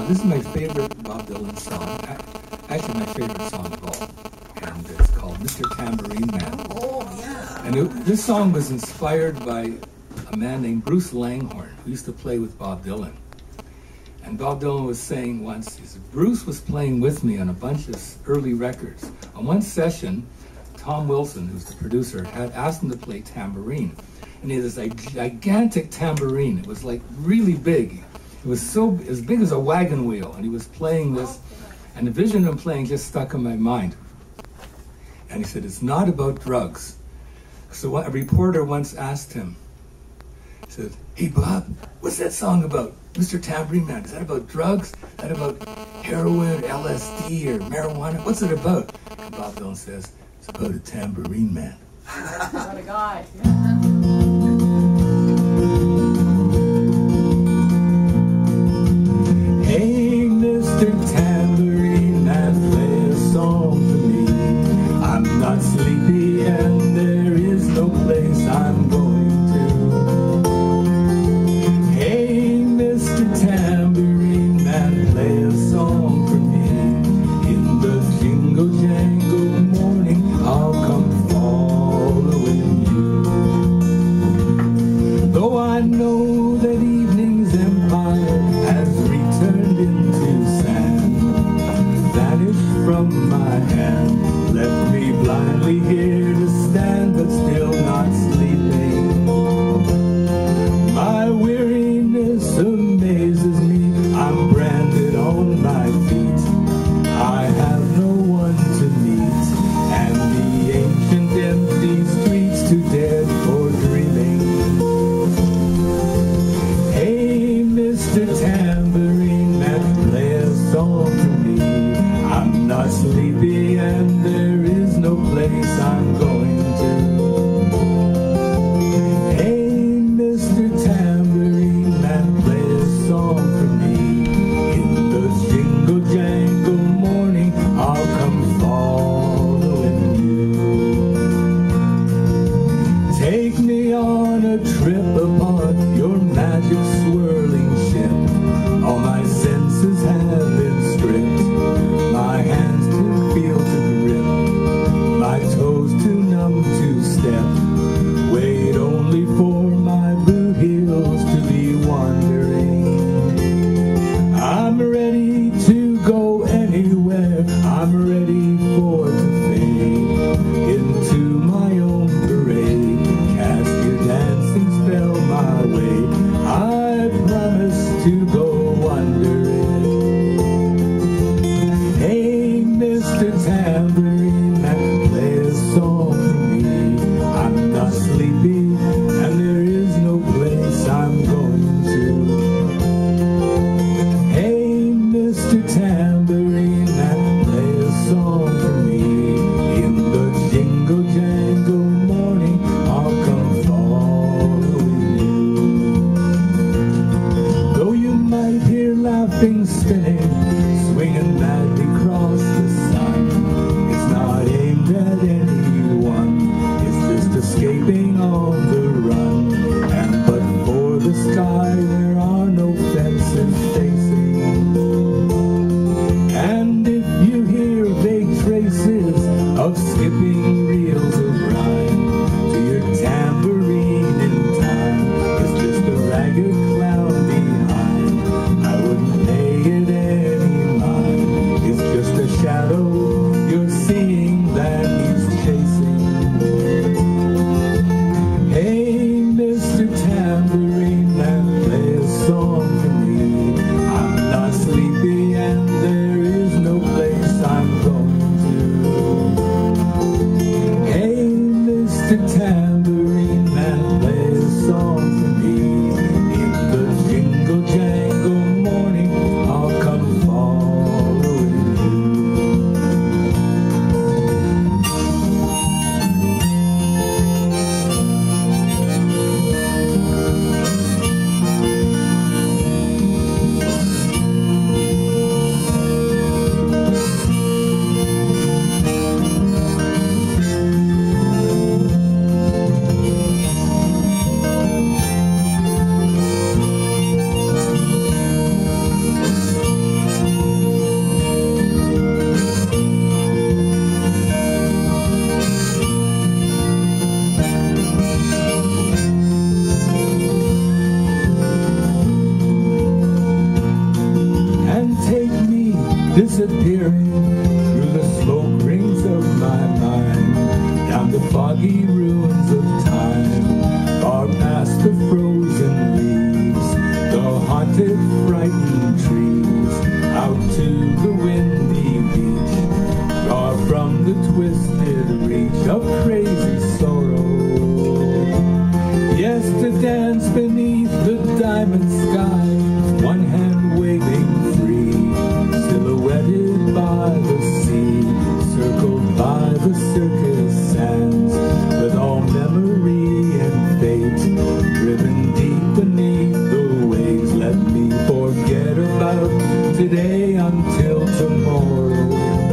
This is my favorite Bob Dylan song. Actually, my favorite song of all. And it's called Mr. Tambourine Man. Oh, yeah. And this song was inspired by a man named Bruce Langhorne, who used to play with Bob Dylan. And Bob Dylan was saying once, he said, Bruce was playing with me on a bunch of early records. On one session, Tom Wilson, who's the producer, had asked him to play tambourine. And he had this gigantic tambourine. It was like really big. It was so as big as a wagon wheel. And he was playing this, and the vision of him playing just stuck in my mind. And he said, it's not about drugs. So a reporter once asked him, he said, hey Bob, what's that song about? Mr. Tambourine Man, is that about drugs? Is that about heroin, LSD, or marijuana? What's it about? And Bob Dylan says, it's about a tambourine man. What a guy. Hey, Mr. Tambourine Man, play a song for me. I'm not sleepy and there is no place I'm going to. Hey, Mr. Tambourine Man, play a song for me. In the jingle jangle morning, I'll come following you. Though I know that evening's empire has returned into sand, vanished from my hand, left me blindly here to stand, but still not sleeping. My weariness amazes me, I'm branded on my feet. I have no one to meet, and the ancient empty streets too dead for dreaming. Hey, Mr. Tambourine Man, play a song for me. I'm not sleepy and there is no place I'm going to. Hey, Mr. Tambourine Man, play a song for me. In the jingle jangle morning, I'll come following you. Take me on a trip upon your magic swirling ship. All my senses have been stripped, my hands too feel to grip, my toes too numb to step. Wait only for my boot heels to be wandering. I'm ready to go anywhere, I'm ready for to fade into my own parade. Cast your dancing spell my way, I promise to go under it. Hey, Mr. Tambourine Man, play a song for me. I'm not sleepy and there is no place I'm going to. Hey, Mr. Tambourine Man, play a song for me. In the jingle jangle morning, I'll come following you. Though you might hear laughing, spinning, swinging madly across the sun, it's not aimed at anyone, it's just escaping on the run. And but for the sky, there are no fences facing. And if you hear vague traces of skipping reels of rhyme to your tambourine in time, it's just a ragged cloud behind. I wouldn't pay it any disappearing through the smoke rings of my mind, down the foggy ruins of time, far past the frozen leaves, the haunted, frightened trees, out to the windy beach, far from the twisted reach of crazy sorrow. Yes, to dance beneath the diamond sky, one hand waving free, silhouetted by the sea, circled by the circus sands, with all memory and fate driven deep beneath the waves. Let me forget about today until tomorrow.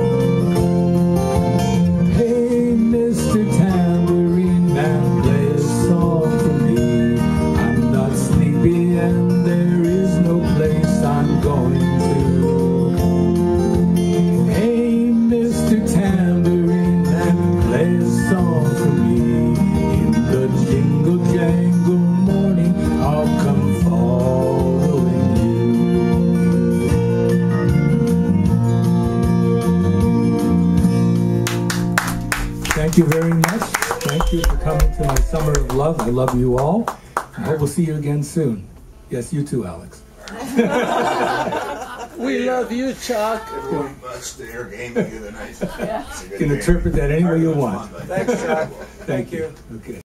Hey, Mr. Tambourine Man, play a song for me. I'm not sleepy and there is no place I'm going to. Hey, Mr. Tambourine Man, play a song for me. In the jingle jangle morning, I'll come following you. Thank you very much. Thank you for coming to my Summer of Love. I love you all. I hope we'll see you again soon. Yes, you too, Alex. We love you, Chuck. Everyone bust their game the other night. Yeah. You can interpret that any way you want. Thanks, Chuck. Thank you. Okay.